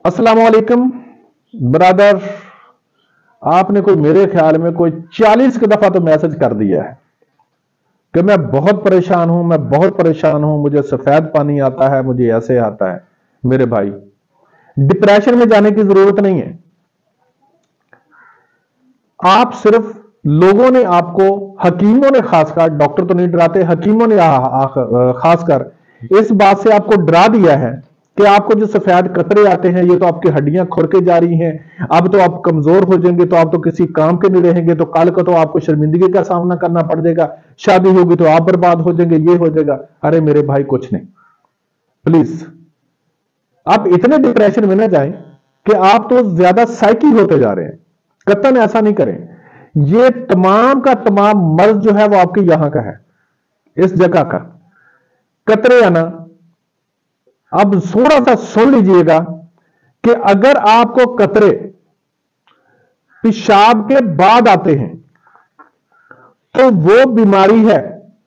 अस्सलाम वालेकुम ब्रदर। आपने कोई मेरे ख्याल में कोई 40 की दफा तो मैसेज कर दिया है कि मैं बहुत परेशान हूं, मैं बहुत परेशान हूं, मुझे सफेद पानी आता है, मुझे ऐसे आता है। मेरे भाई, डिप्रेशन में जाने की जरूरत नहीं है। आप सिर्फ, लोगों ने आपको, हकीमों ने खासकर, डॉक्टर तो नहीं डराते, हकीमों ने खासकर इस बात से आपको डरा दिया है कि आपको जो सफेद कतरे आते हैं ये तो आपकी हड्डियां खुर के जा रही हैं, अब तो आप कमजोर हो जाएंगे, तो आप तो किसी काम के नहीं रहेंगे, तो कल को तो आपको शर्मिंदगी का सामना करना पड़ जाएगा, शादी होगी तो आप बर्बाद हो जाएंगे, ये हो जाएगा। अरे मेरे भाई, कुछ नहीं। प्लीज आप इतने डिप्रेशन में ना जाएं कि आप तो ज्यादा साइकी होते जा रहे हैं। कतन ऐसा नहीं करें। ये तमाम का तमाम मर्ज जो है वो आपके यहां का है, इस जगह का। कतरे आना, अब थोड़ा सा सुन लीजिएगा कि अगर आपको कतरे पेशाब के बाद आते हैं तो वो बीमारी है,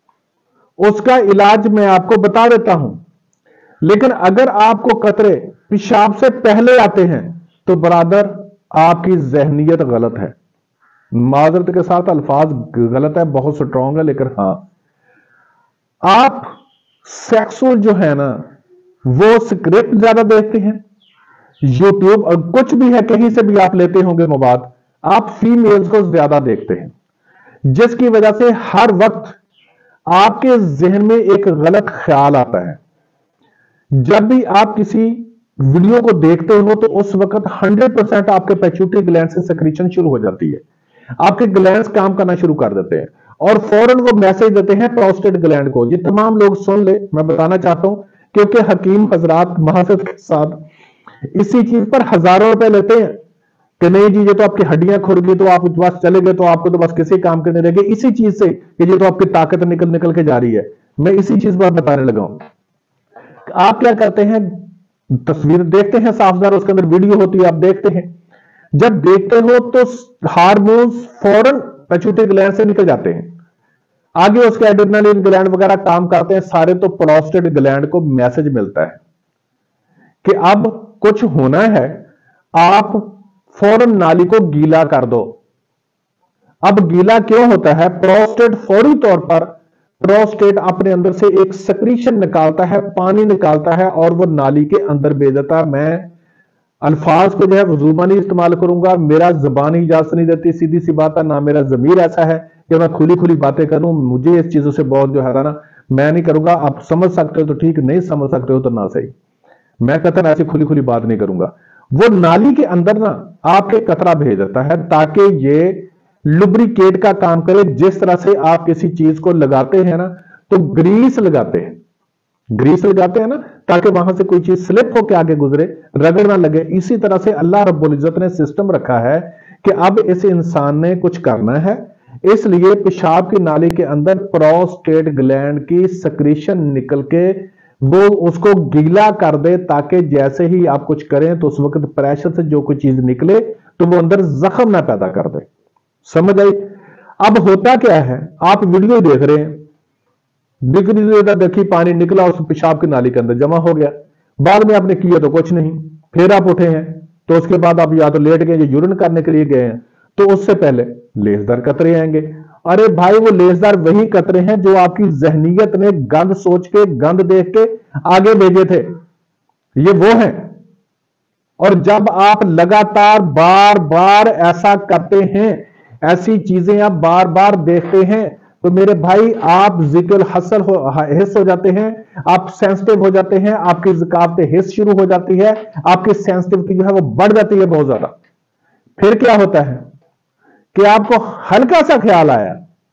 उसका इलाज मैं आपको बता देता हूं। लेकिन अगर आपको कतरे पेशाब से पहले आते हैं तो बरादर आपकी जहनीत गलत है। माजरत के साथ अल्फाज गलत है, बहुत स्ट्रांग है, लेकिन हां, आप सेक्सुअल जो है ना वो स्क्रिप्ट ज्यादा देखते हैं, यूट्यूब और कुछ भी है, कहीं से भी आप लेते होंगे मवाद, आप फीमेल्स को ज्यादा देखते हैं, जिसकी वजह से हर वक्त आपके जहन में एक गलत ख्याल आता है। जब भी आप किसी वीडियो को देखते हो तो उस वक्त 100% आपके पेट्यूटरी ग्लैंड से सेक्रीशन शुरू हो जाती है, आपके ग्लैंड्स काम करना शुरू कर देते हैं और फौरन वो मैसेज देते हैं प्रोस्टेट ग्लैंड को। ये तमाम लोग सुन ले, मैं बताना चाहता हूं, क्योंकि हकीम हजरात महासद के साथ इसी चीज पर हजारों रुपए लेते हैं कि नहीं जी ये तो आपकी हड्डियां खुर गई, तो आप बस चले गए, तो आपको तो बस किसी काम के नहीं रहेंगे, इसी चीज से कि ये तो आपकी ताकत निकल निकल के जा रही है। मैं इसी चीज पर बताने लगा हूं। आप क्या करते हैं, तस्वीर देखते हैं साफदार, उसके अंदर वीडियो होती है, आप देखते हैं, जब देखते हो तो हार्मोन्स फौरन पेट्यूटरी ग्लैंड से निकल जाते हैं, आगे उसके एड्रेनालिन ग्लैंड वगैरह काम करते हैं सारे, तो प्रोस्टेट ग्लैंड को मैसेज मिलता है कि अब कुछ होना है, आप फौरन नाली को गीला कर दो। अब गीला क्यों होता है? प्रोस्टेट फौरी तौर पर, प्रोस्टेट अपने अंदर से एक सेक्रीशन निकालता है, पानी निकालता है और वो नाली के अंदर भेज देता है। मैं अल्फाज को जो है जुबानी इस्तेमाल करूंगा, मेरा जुबानी इजाजत नहीं देती, सीधी सी बात है, ना मेरा जमीर ऐसा है कि मैं खुली खुली बातें करूं, मुझे इस चीजों से बहुत जो है ना, मैं नहीं करूंगा। आप समझ सकते हो तो ठीक, नहीं समझ सकते हो तो ना सही, मैं कतन ऐसी खुली खुली बात नहीं करूंगा। वो नाली के अंदर ना आपके कतरा भेज देता है ताकि ये लुब्रिकेट का काम करे। जिस तरह से आप किसी चीज को लगाते हैं ना, तो ग्रीस लगाते हैं, ग्रीस लगाते हैं ना, ताकि वहां से कोई चीज स्लिप होकर आगे गुजरे, रगड़ ना लगे। इसी तरह से अल्लाह रब्बुल इज्जत ने सिस्टम रखा है कि अब इस इंसान ने कुछ करना है, इसलिए पेशाब की नाली के अंदर प्रोस्टेट ग्लैंड की सक्रीशन निकल के वो उसको गीला कर दे, ताकि जैसे ही आप कुछ करें तो उस वक्त प्रेशर से जो कोई चीज निकले तो वो अंदर जख्म ना पैदा कर दे। समझ आई? अब होता क्या है, आप वीडियो देख रहे हैं, देखी पानी निकला उस पेशाब की नाली के अंदर जमा हो गया, बाद में आपने किया तो कुछ नहीं, फिर आप उठे हैं तो उसके बाद आप या तो लेट गए या यूरिन करने के लिए गए हैं, तो उससे पहले लेसदार कतरे आएंगे। अरे भाई, वो लेसदार वही कतरे हैं जो आपकी जहनीत ने गंद सोच के, गंद देख के आगे भेजे थे, ये वो हैं। और जब आप लगातार बार बार ऐसा करते हैं, ऐसी चीजें आप बार बार देखते हैं, तो मेरे भाई आप जिक्र हसल हिस्स हो जाते हैं, आप सेंसिटिव हो जाते हैं, आपकी ज़कावत हिस्स शुरू हो जाती है, आपकी सेंसिटिविटी जो है वो बढ़ जाती है बहुत ज्यादा। फिर क्या होता है कि आपको हल्का सा ख्याल आया,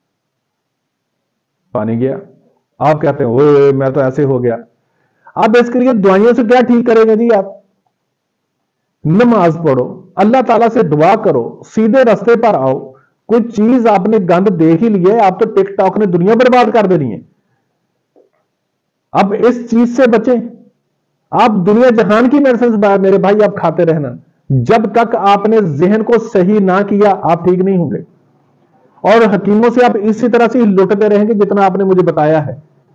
पानी गया, आप कहते हैं ओए मैं तो ऐसे हो गया। अब इसके लिए दवाइयों से क्या ठीक करेंगे जी? आप नमाज पढ़ो, अल्लाह ताला से दुआ करो, सीधे रास्ते पर आओ। कोई चीज आपने गंद देख ही लिया है, आप तो टिकटॉक ने दुनिया बर्बाद कर देनी है। अब इस चीज से बचें। आप दुनिया जहान की मेडिसिन मेरे भाई आप खाते रहना, जब तक आपने जहन को सही ना किया आप ठीक नहीं होंगे। और हकीमों से आप इसी तरह से लुटते रहेंगे जितना आपने मुझे बताया है।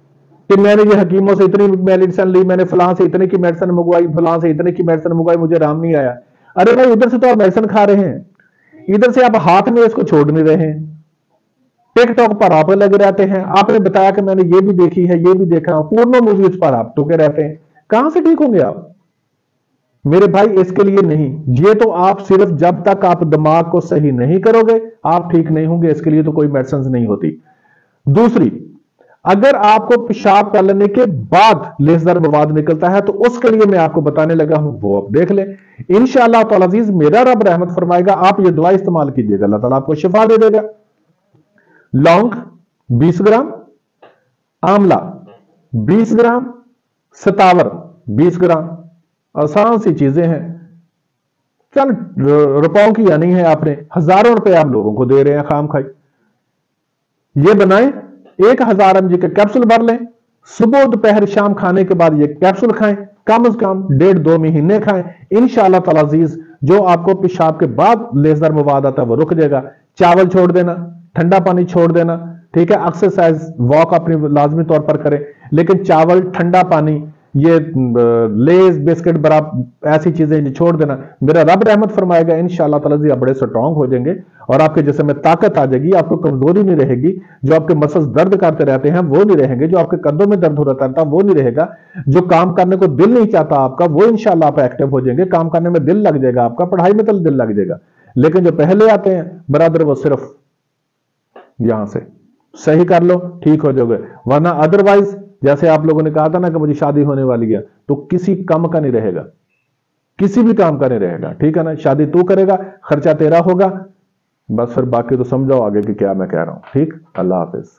कि मैंने ये हकीमों से इतनी मेडिसिन ली, मैंने फलां से इतने की मेडिसिन मंगवाई, फलां से इतने की मेडिसिन मंगवाई, मुझे आराम नहीं आया। अरे भाई उधर से तो आप मेडिसिन खा रहे हैं, इधर से आप हाथ में इसको छोड़ नहीं रहे हैं, टिकटॉक पर आप लगे रहते हैं। आपने बताया कि मैंने ये भी देखी है, ये भी देखा, पूर्ण मूवीज पर आप टुके रहते हैं। कहां से ठीक होंगे आप मेरे भाई? इसके लिए नहीं, ये तो आप सिर्फ जब तक आप दिमाग को सही नहीं करोगे आप ठीक नहीं होंगे। इसके लिए तो कोई मेडिसिन नहीं होती। दूसरी, अगर आपको पेशाब कर लेने के बाद लेजर मवाद निकलता है तो उसके लिए मैं आपको बताने लगा हूं, वो आप देख लें। इंशाअल्लाह ताला अजीज मेरा रब रहमत फरमाएगा, आप ये दवा इस्तेमाल कीजिएगा, अल्लाह ताला आपको शिफा दे देगा। लौंग 20 ग्राम, आंवला 20 ग्राम, सतावर 20 ग्राम, आसान सी चीजें हैं, चल रुपयों की यानी है, आपने हजारों रुपए आप लोगों को दे रहे हैं खाम खाई। ये बनाएं, 1000 mg के कैप्सूल भर लें, सुबह दोपहर शाम खाने के बाद ये कैप्सूल खाएं, कम से कम 1.5-2 महीने खाएं। इंशाअल्लाह ताला अजीज जो आपको पेशाब के बाद लेजर मवाद आता है वो रुक जाएगा। चावल छोड़ देना, ठंडा पानी छोड़ देना, ठीक है। एक्सरसाइज वॉक अपनी लाजमी तौर पर करें, लेकिन चावल, ठंडा पानी, ये लेज बिस्किट बराबर ऐसी चीजें छोड़ देना। मेरा रब रहमत फरमाएगा इंशाअल्लाह ताला जी आप बड़े स्ट्रांग हो जाएंगे और आपके जिस्म में ताकत आ जाएगी, आपको कमजोरी नहीं रहेगी। जो आपके मसल्स दर्द करते रहते हैं वो नहीं रहेंगे, जो आपके कंधों में दर्द हो रहा था वो नहीं रहेगा, जो काम करने को दिल नहीं चाहता आपका वो इंशाअल्लाह आप एक्टिव हो जाएंगे, काम करने में दिल लग जाएगा, आपका पढ़ाई में दिल लग जाएगा। लेकिन जो पहले आते हैं बरादर वो सिर्फ यहां से सही कर लो ठीक हो जाओगे, वरना अदरवाइज जैसे आप लोगों ने कहा था ना कि मुझे शादी होने वाली है, तो किसी काम का नहीं रहेगा, किसी भी काम का नहीं रहेगा, ठीक है ना। शादी तू करेगा, खर्चा तेरा होगा, बस फिर बाकी तो समझाओ आगे कि क्या मैं कह रहा हूं। ठीक, अल्लाह हाफिज।